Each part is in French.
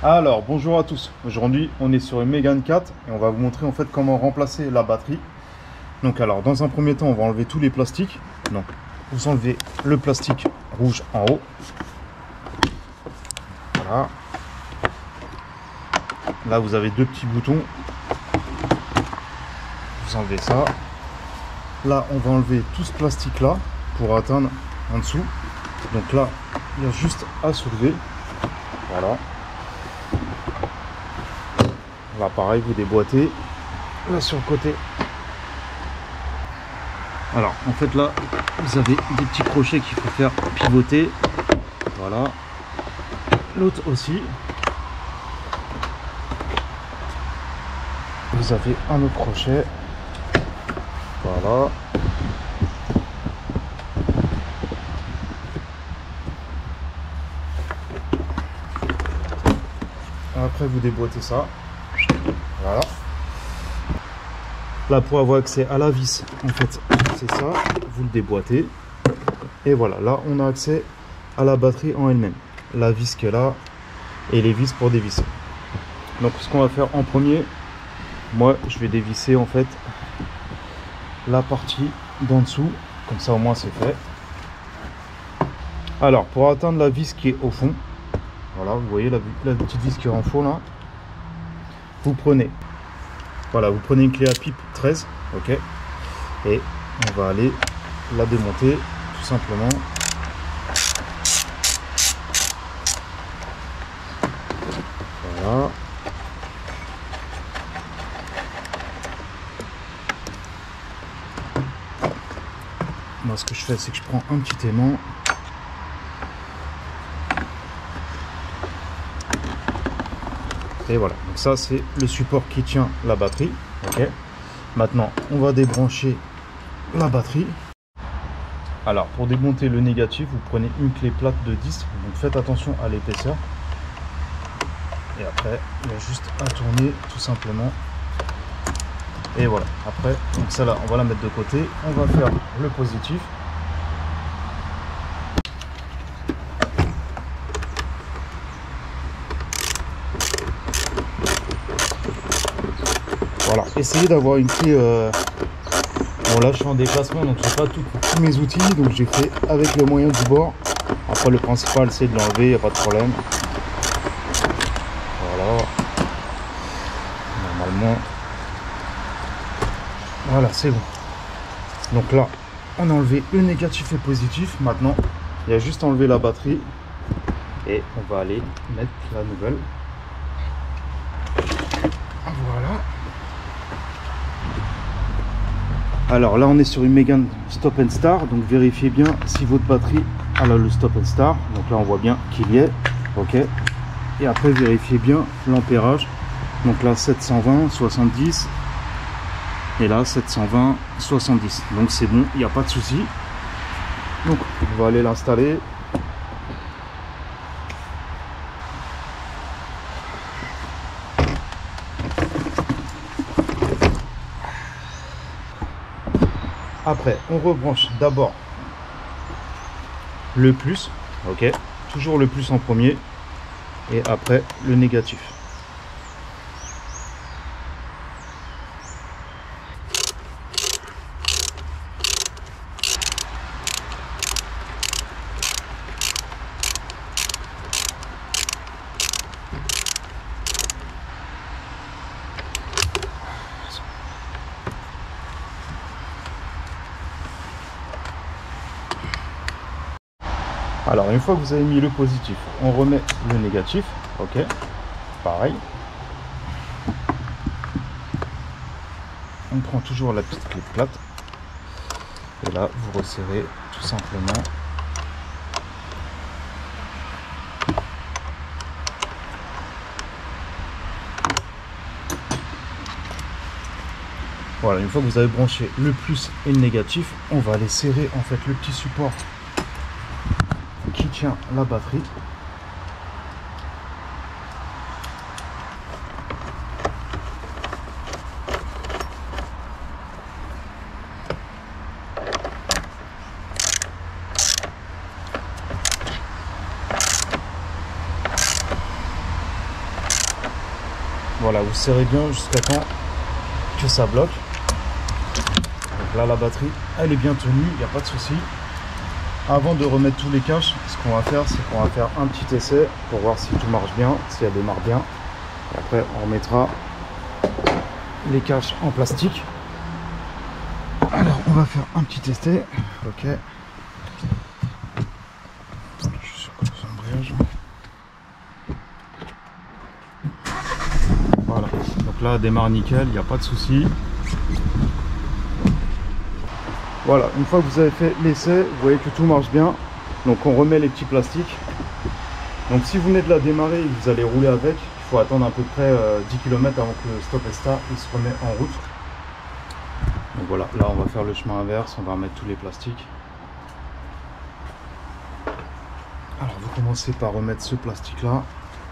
Alors, bonjour à tous. Aujourd'hui, on est sur une Mégane 4 et on va vous montrer en fait comment remplacer la batterie. Donc, alors, dans un premier temps, on va enlever tous les plastiques. Donc, vous enlevez le plastique rouge en haut. Voilà. Là, vous avez deux petits boutons. Vous enlevez ça. Là, on va enlever tout ce plastique-là pour atteindre en dessous. Donc là, il y a juste à soulever. Voilà. Là, pareil, vous déboîtez. Là, sur le côté. Alors, en fait, là, vous avez des petits crochets qu'il faut faire pivoter. Voilà. L'autre aussi. Vous avez un autre crochet. Voilà. Après, vous déboîtez ça. Voilà. Là, pour avoir accès à la vis, en fait, c'est ça. Vous le déboîtez. Et voilà, là, on a accès à la batterie en elle-même. La vis qui est là et les vis pour dévisser. Donc, ce qu'on va faire en premier, moi, je vais dévisser en fait la partie d'en dessous. Comme ça, au moins, c'est fait. Alors, pour atteindre la vis qui est au fond, voilà, vous voyez la petite vis qui est en fond là. Vous prenez, voilà, vous prenez une clé à pipe 13, ok, et on va aller la démonter tout simplement. Voilà. Moi, ce que je fais, c'est que je prends un petit aimant. Et voilà, donc ça c'est le support qui tient la batterie. Ok. Maintenant, on va débrancher la batterie. Alors, pour démonter le négatif, vous prenez une clé plate de 10. Donc faites attention à l'épaisseur. Et après, il y a juste à tourner tout simplement. Et voilà. Après, donc celle-là, on va la mettre de côté. On va faire le positif. Voilà, essayez d'avoir une clé. Bon, là je suis en déplacement donc j'ai pas tous mes outils, donc j'ai fait avec le moyen du bord. Après, le principal c'est de l'enlever, il n'y a pas de problème. Voilà, normalement, voilà, c'est bon. Donc là, on a enlevé le négatif et positif. Maintenant, il y a juste à enlever la batterie et on va aller mettre la nouvelle. Voilà. Alors là, on est sur une Mégane Stop and Start, donc vérifiez bien si votre batterie a le Stop and Start. Donc là, on voit bien qu'il y est, ok. Et après, vérifiez bien l'ampérage. Donc là, 720, 70, et là, 720, 70. Donc c'est bon, il n'y a pas de souci. Donc on va aller l'installer. Après, on rebranche d'abord le plus, ok, toujours le plus en premier, et après le négatif. Alors, une fois que vous avez mis le positif, on remet le négatif, ok, pareil. On prend toujours la petite clé plate, et là, vous resserrez tout simplement. Voilà, une fois que vous avez branché le plus et le négatif, on va aller serrer en fait le petit support qui tient la batterie. Voilà, vous serrez bien jusqu'à temps que ça bloque. Donc là, la batterie, elle est bien tenue, il n'y a pas de souci. Avant de remettre tous les caches, ce qu'on va faire, c'est qu'on va faire un petit essai pour voir si tout marche bien, si elle démarre bien. Et après, on remettra les caches en plastique. Alors, on va faire un petit essai. Ok. Je suis sur l'embrayage. Voilà. Donc là, elle démarre nickel, il n'y a pas de souci. Voilà, une fois que vous avez fait l'essai, vous voyez que tout marche bien. Donc on remet les petits plastiques. Donc si vous venez de la démarrer et que vous allez rouler avec, il faut attendre à peu près 10 km avant que le stop et start il se remet en route. Donc voilà, là on va faire le chemin inverse, on va remettre tous les plastiques. Alors vous commencez par remettre ce plastique là.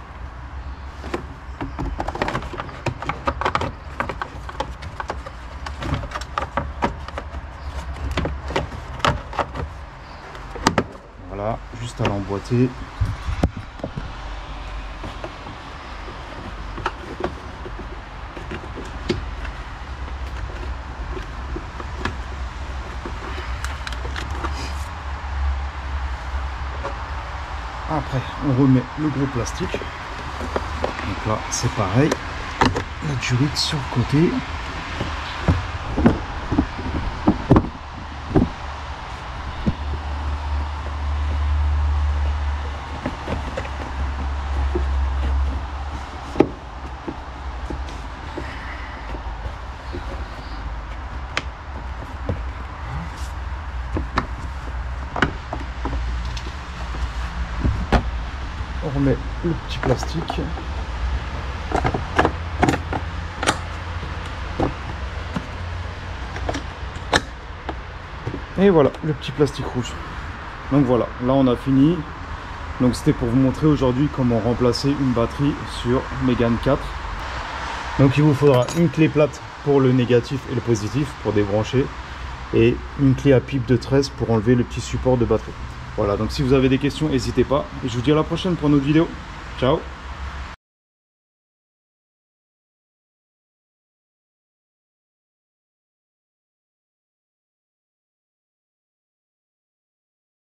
Voilà, juste à l'emboîter. Après, on remet le gros plastique. Donc là, c'est pareil. La durite sur le côté. On remet le petit plastique. Et voilà, le petit plastique rouge. Donc voilà, là on a fini. Donc c'était pour vous montrer aujourd'hui comment remplacer une batterie sur Mégane 4. Donc il vous faudra une clé plate pour le négatif et le positif pour débrancher. Et une clé à pipe de 13 pour enlever le petit support de batterie. Voilà, donc si vous avez des questions, n'hésitez pas. Et je vous dis à la prochaine pour une autre vidéo. Ciao!